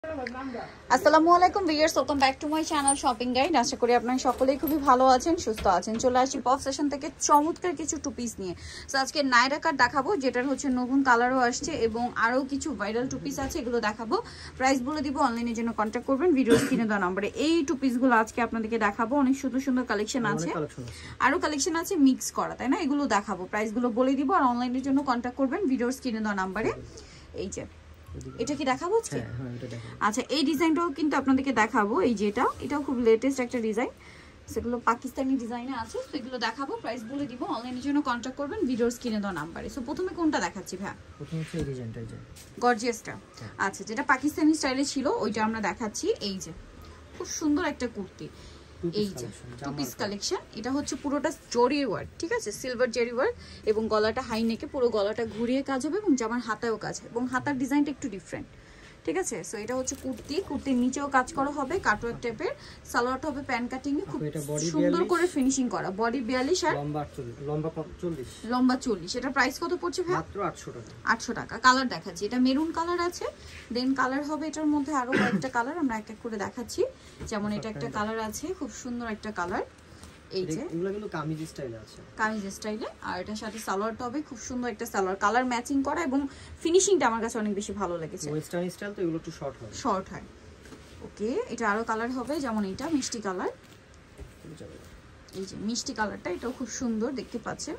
আসসালামু আলাইকুম viewers, welcome back to my channel shopping guide. আশা করি আপনারা সকলেই খুবই ভালো আছেন, সুস্থ আছেন। চলে আসছি পপ সেশন থেকে চমৎকার কিছু টু পিস নিয়ে। সো আজকে নাইরা কাট দেখাবো, যেটার হচ্ছে নতুন কালারও আসছে এবং আরও কিছু ভাইরাল টু পিস আছে, এগুলো দেখাবো। প্রাইস বলে দিব, অনলাইনের জন্য কন্ট্যাক্ট করবেন ভিডিও স্ক্রিনে দেওয়া নম্বরে। এই টু পিসগুলো আজকে আপনাদেরকে দেখাবো। অনেক সুন্দর সুন্দর কালেকশন আছে, আরও কালেকশন আছে মিক্স করা, তাই না? এগুলো দেখাবো, প্রাইসগুলো বলে দিব আর অনলাইনের জন্য কন্ট্যাক্ট করবেন ভিডিও স্ক্রিনে দেওয়া নম্বরে। এই যে এটা কি দেখাবো আজকে? আচ্ছা, এই ডিজাইনটাও কিন্তু আপনাদেরকে দেখাবো। এই যে এটাও খুব লেটেস্ট একটা ডিজাইন, সেগুলো পাকিস্তানি ডিজাইনে আছে, তো এগুলো দেখাবো, প্রাইস বলে দিব, অনলাইনের জন্য কন্ট্যাক্ট করবেন ভিডিওর স্ক্রিনে দেওয়া নাম্বারে। সো প্রথমে কোনটা দেখাচ্ছি ভাই? প্রথমে হচ্ছে এই ডিজাইনটা, এই যে গর্জিয়াসটা। আচ্ছা, যেটা পাকিস্তানি স্টাইলে ছিল ওইটা আমরা দেখাচ্ছি। এই যে খুব সুন্দর একটা কুর্তি, এই যে টু পিস কালেকশন। এটা হচ্ছে পুরোটা জরি ওয়ার্ক, ঠিক আছে, সিলভার জরি ওয়ার্ক, এবং গলাটা হাই নেকে, পুরো গলাটা ঘুরিয়ে কাজ হবে এবং জামার হাতায়ও কাজ হবে, এবং হাতার ডিজাইনটা একটু ডিফারেন্ট, ঠিক আছে। সো এটা হচ্ছে কুর্তির নিচেও কাজ করা হবে কাটওয়ার্ক টাইপের, সালোয়ারটা হবে প্যান কাটিং এ, খুব সুন্দর করে ফিনিশিং করা। বডি 42 আর লম্বা 40। এটা প্রাইস কত পড়ছে ভাই? মাত্র 800 টাকা। 800 টাকা। কালার দেখাচ্ছি, এটা মেরুন কালার আছে, দেন কালার হবে এটার মধ্যে আরো কয়েকটা কালার, আমরা এক এক করে দেখাচ্ছি। যেমন এটা একটা কালার আছে, খুব সুন্দর একটা কালার, এই যে এগুলো কিন্তু কামিজ স্টাইলে আছে, কামিজ স্টাইলে। আর এটার সাথে সালোয়ারটা হবে খুব সুন্দর একটা সালোয়ার, কালার ম্যাচিং করা, এবং ফিনিশিংটা আমার কাছে অনেক বেশি ভালো লেগেছে। ওয়েস্টার্ন স্টাইল তো এগুলো একটু শর্ট হয়। ওকে, এটা আরো কালার হবে, যেমন এটা মিষ্টি কালার, এই যে মিষ্টি কালারটা, এটাও খুব সুন্দর দেখতে পাচ্ছেন।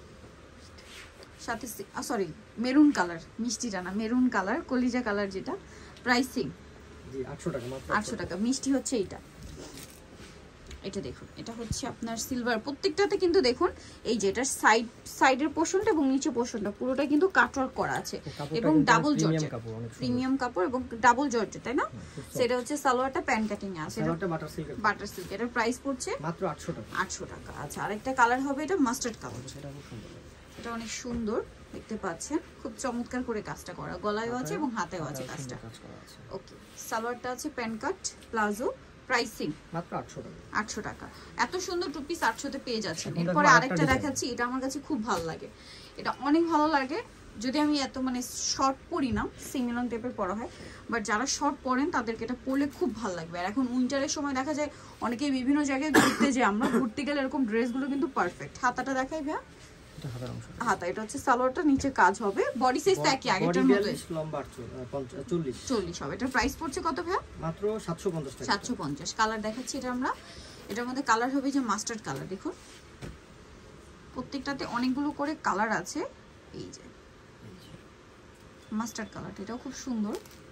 সাথে সরি মেরুন কালার, মিষ্টিটা না, মেরুন কালার, কলিজা কালার যেটা। প্রাইসিং জি 800 টাকা মাত্র। 800 টাকা। মিষ্টি হচ্ছে এইটা, এটা দেখুন, এটা হচ্ছে আপনার সিলভার। প্রত্যেকটাতে কিন্তু দেখুন এই যে এটার সাইডের পোর্শনটা এবং নিচে পোর্শনটা পুরোটা কিন্তু কাটওয়ার্ক করা আছে, এবং ডাবল জর্জেট, প্রিমিয়াম কাপড় এবং ডাবল জর্জেট, তাই না? সেটা হচ্ছে সালোয়ারটা প্যান কাটিং এ আছে, সালোয়ারটা বাটার সিল্ক। এটার প্রাইস পড়ছে মাত্র 800 টাকা। 800 টাকা। আচ্ছা, আরেকটা কালার হবে, এটা মাস্টার্ড কালার, এটা খুব সুন্দর, এটা অনেক সুন্দর দেখতে পাচ্ছেন, খুব চমৎকার করে কাজটা করা, গলায়ও আছে এবং হাতেও আছে কাজটা। ওকে, সালোয়ারটা আছে প্যান কাট প্লাজো। প্রাইসিং মাত্র 800 টাকা। এত সুন্দর টু পিস 800 তে পেয়ে যাচ্ছেন। এরপরে আরেকটা দেখাচ্ছি, এটা আমার কাছে খুব ভালো লাগে, এটা অনেক ভালো লাগে। যদি আমি এত শর্ট পরি না, সিমিলন টাইপের পরা হয়, বাট যারা শর্ট পরেন তাদেরকে এটা পরলে খুব ভালো লাগবে। আর এখন উইন্টারের সময় দেখা যায় অনেকেই বিভিন্ন জায়গায় ঘুরতে যায়, আমরা ঘুরতে গেলে এরকম ড্রেসগুলো কিন্তু পারফেক্ট। হাতাটা দেখাই ভাইয়া, হাতা, এটা হচ্ছে সালোয়ারটা, নিচে কাজ হবে, বডি সাইজটা একই আগেরটার মতো, লম্বা 40 হবে। এটার প্রাইস পড়ছে কত ভাইয়া? মাত্র 750 টাকা। 750। কালার দেখাচ্ছি এটা আমরা, এটার মধ্যে কালার হবে যে মাস্টার্ড কালার, দেখুন প্রত্যেকটাতে অনেকগুলো করে কালার আছে। এই যে মাস্টার্ড কালারটা, এটাও খুব সুন্দর,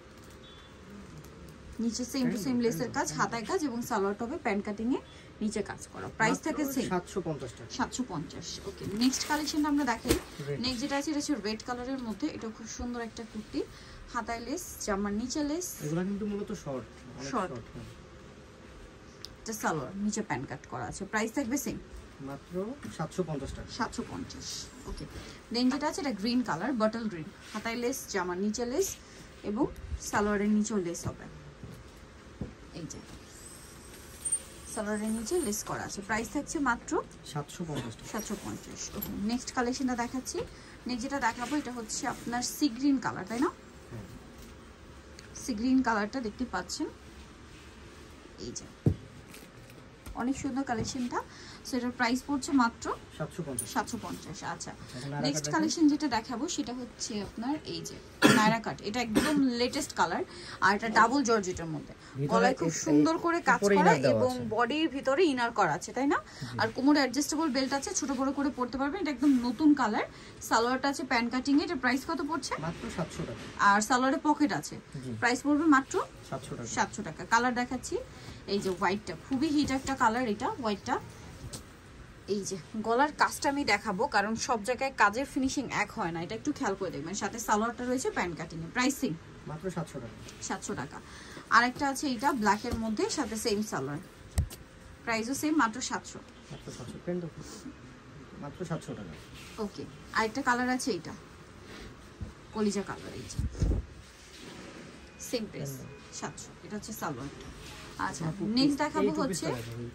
নিচে সেম টু সেম লেসের কাজ, হাতায় কাজ, এবং সালোয়ারটা হবে প্যান কাটিং এ, নিচে কাজ করা। প্রাইস থাকে সেম 750 টাকা। 750। ওকে, নেক্সট কালেকশনটা আমরা দেখাই। নেক্সট যেটা আছে এটা হচ্ছে রেড কালারের মধ্যে, এটা খুব সুন্দর একটা কুর্তি, হাতায় লেস, জামার নিচে লেস, এগুলো কিন্তু মূলত শর্ট। এটা সালোয়ার, নিচে প্যান কাট করা আছে। প্রাইস থাকবে সেম মাত্র 750 টাকা। 750। ওকে, দেন যেটা আছে এটা গ্রিন কালার, বটল গ্রিন, হাতায় লেস, জামার নিচে লেস, এবং সালোয়ারের নিচেও লেস হবে। এই যে সালোয়ারের নিচে লেস করা আছে। প্রাইস থাকছে মাত্র 750। ওকে, নেক্সট কালেকশনটা দেখাচ্ছি। নেক্সট যেটা দেখাবো এটা হচ্ছে আপনার সি গ্রিন কালার, তাই না? সি গ্রিন কালারটা দেখতে পাচ্ছেন, এই যে অনেক সুন্দর কালেকশনটা। সো এটার প্রাইস পড়ছে মাত্র 750। আচ্ছা, নেক্সট কালেকশন যেটা দেখাবো সেটা হচ্ছে আপনার এই যে নায়রাকাট, এটা একদম লেটেস্ট কালার, আর এটা ডাবল জর্জেটের মধ্যে, গলায় খুব সুন্দর করে কাজ করা এবং বডির ভিতরে ইনার করা আছে, তাই না? আর কোমরে অ্যাডজাস্টেবল বেল্ট আছে, ছোট বড় করে পড়তে পারবেন। এটা একদম নতুন কালার, সালোয়ারটা আছে প্যান কাটিং এ। এটা প্রাইস কত পড়ছে? মাত্র 700 টাকা। আর সালোয়ারে পকেট আছে, প্রাইস পড়বে মাত্র 700 টাকা। কালার দেখাচ্ছি, এই যে হোয়াইটটা, খুবই হিট একটা কালার এটা, হোয়াইটটা। এই যে গলার কাজটা আমি দেখাবো, কারণ সব জায়গায় কাজের ফিনিশিং এক হয় না, এটা একটু খেয়াল করে দেখবেন। সাথে সালোয়ারটা রয়েছে প্যান কাটিং এ। প্রাইসিং মাত্র 700 টাকা। 700 টাকা। আরেকটা আছে এটা ব্ল্যাকের মধ্যে, সাথে সেম সালোয়ার, প্রাইসও সেম, মাত্র 700। মাত্র 700 টাকা। ওকে, আরেকটা কালার আছে এটা কলিজা কালার, এই যে সেম প্রাইস 700। এটা হচ্ছে সালোয়ারটা। আচ্ছা, নেক্সট দেখাবো হচ্ছে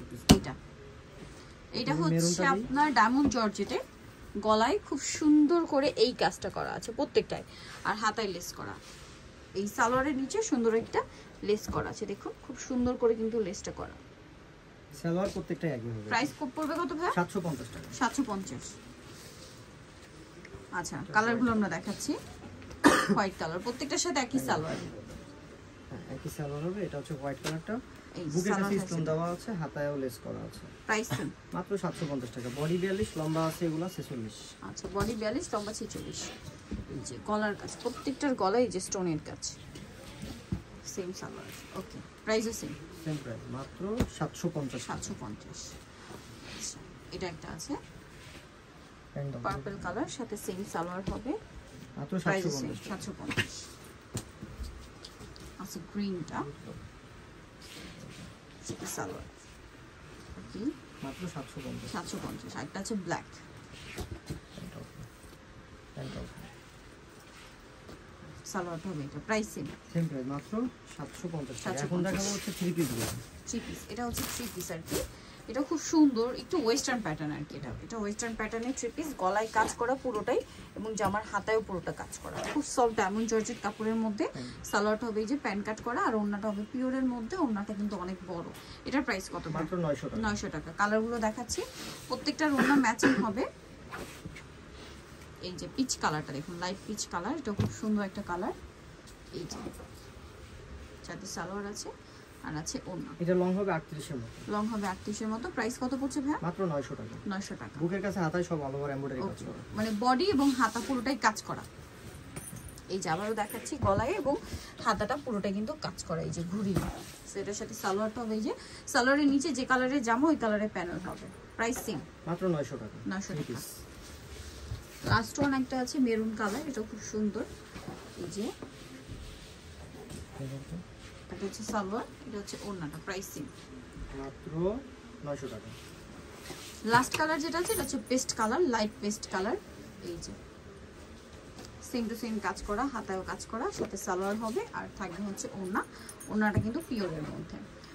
এটা হচ্ছে আপনার ডায়মন্ড জর্জেটে, গলায় খুব সুন্দর করে এই কাজটা করা আছে প্রত্যেকটায়, আর হাতায় লেস করা। এই সালোয়ারের নিচে সুন্দর একটা লেস করা আছে, দেখুন খুব সুন্দর করে কিন্তু লেসটা করা। সালোয়ার প্রত্যেকটাই একই হবে। প্রাইস কত পড়বে কত ভাই? 750 টাকা। 750। আচ্ছা কালারগুলো আমরা দেখাচ্ছি। হোয়াইট কালার, প্রত্যেকটার সাথে একই সালোয়ার। হ্যাঁ একই সালোয়ার হবে। এটা হচ্ছে হোয়াইট কালারটা, এই বুকের কাছে সালোয়ার স্টোন দেওয়া আছে, হাতায়ও লেস করা আছে। প্রাইস মাত্র 750 টাকা। বডি 42, লম্বা আছে এগুলা 46। আচ্ছা বডি 42, লম্বা 46। এই যে গলার কাজ, প্রত্যেকটার গলায় এই যে স্টোনের কাজ, সেম সালোয়ার। ওকে প্রাইসও সেম প্রাইস মাত্র 750। 750। আচ্ছা এটা একটা আছে পার্পল কালার, সাথে সেম সালোয়ার হবে, মাত্র প্রাইস 750। 750। আচ্ছা গ্রিনটা সালোয়ার, ওকে মাত্র 750। 750। একটা আছে ব্ল্যাক, সালোয়ার হবে এটা, প্রাইস সেম প্রাইস মাত্র 750 টাকা। এখন দেখাবো হচ্ছে 3 পিস গুলো। 3 পিস, এটা হচ্ছে 3 পিস আর কি। এটা খুব সুন্দর, একটু ওয়েস্টার্ন প্যাটার্ন আর কি। এটা ওয়েস্টার্ন প্যাটার্নের 3 পিস, গলায় কাজ করা পুরোটাই এবং জামার হাতায়ও পুরোটা কাজ করা। খুব সফট ডায়মন্ড জর্জেট কাপড়ের মধ্যে। সালোয়ারটা হবে এই যে প্যান কাট করা, আর ওড়নাটা হবে পিওরের মধ্যে, ওড়নাটা কিন্তু অনেক বড়। এটার প্রাইস কত? মাত্র 900 টাকা। 900 টাকা। কালারগুলো দেখাচ্ছি, প্রত্যেকটার ওড়না ম্যাচিং হবে। এই যে পিচ কালারটা দেখুন, লাইট পিচ কালার, এটা খুব সুন্দর একটা কালার। এই যে সাথে সালোয়ার আছে আর আছে ওড়না। এটা লং হবে 38 এর মতো। লং হবে 38 এর মতো। প্রাইস কত পড়ছে ভাই? মাত্র 900 টাকা। 900 টাকা। বুকের কাছে হাতায় সব অল ওভার এমব্রয়ডারি কাজ করা, মানে বডি এবং হাতা পুরোটাই কাজ করা। এই যে আবারও দেখাচ্ছি, গলায় এবং হাতাটা পুরোটাই কিন্তু কাজ করা, এই যে ঘুরি। সেটার সাথে সালোয়ারটা হবে এই যে, সালোয়ারের নিচে যে কালারের জামা ওই কালারের প্যানেল হবে। প্রাইস সেম মাত্র 900 টাকা। 900 টাকা। লাস্ট ওয়ান একটা আছে মেরুন কালার, এটা খুব সুন্দর। এই যে এটা হচ্ছে সালোয়ার, এটা হচ্ছে ওড়নাটা, প্রাইস সেম মাত্র 900 টাকা। লাস্ট কালার যেটা আছে এটা হচ্ছে paste colour, light paste colour. এই যে সেম টু সেম কাজ করা, হাতায়ও কাজ করা, সাথে সালোয়ার হবে আর থাকবে হচ্ছে ওড়না। ওড়নাটা কিন্তু পিওরের মধ্যে।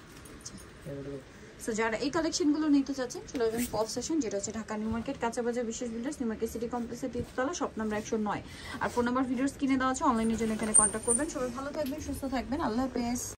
সো যারা এই কালেকশনগুলো নিতে চাচ্ছেন চলে যাবেন পপ সেশন, যেটা হচ্ছে ঢাকা নিউ মার্কেট কাঁচাবাজার বিশেষ বিল্ডার্স, নিউ মার্কেট সিটি কমপ্লেক্সের 3th তলা, শপ নাম্বার 109। আর ফোন নাম্বার ভিডিওস কিনে দেওয়া আছে, অনলাইনের জন্য এখানে কন্ট্যাক্ট করবেন। সবাই ভালো থাকবেন, সুস্থ থাকবেন, আল্লাহ হাফেজ।